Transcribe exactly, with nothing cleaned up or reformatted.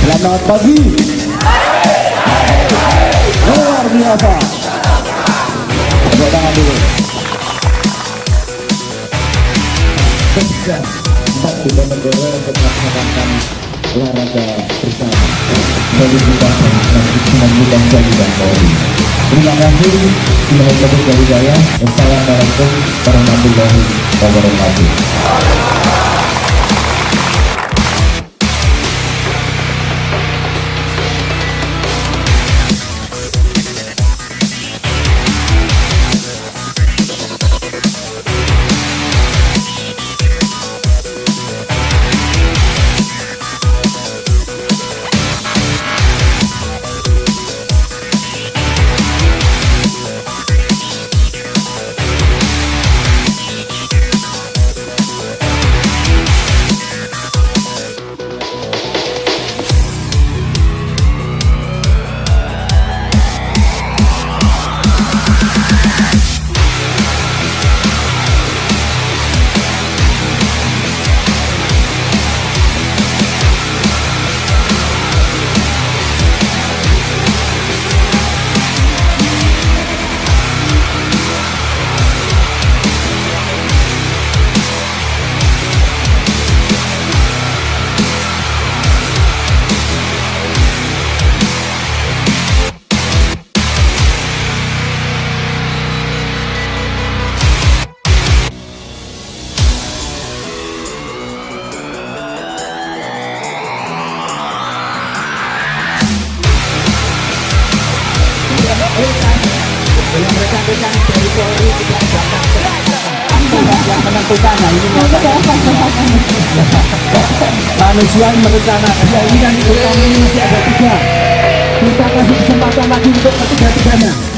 Selamat pagi. Luar biasa. Tepuk tangan dulu. Ketika empat kita berdua untuk melaksanakan olahraga bersama bagi kita dan sembilan bulan jadi dan Polri. Terima kasih. Semoga terus dari saya. Assalamualaikum warahmatullahi wabarakatuh. Rekan-rekan dari Polri tidak datang yang menentukan. Nah ini manusia merencanakan. Ya ini kan itu kami masih ada tiga. Kita kasih kesempatan lagi untuk ketiga-tiganya.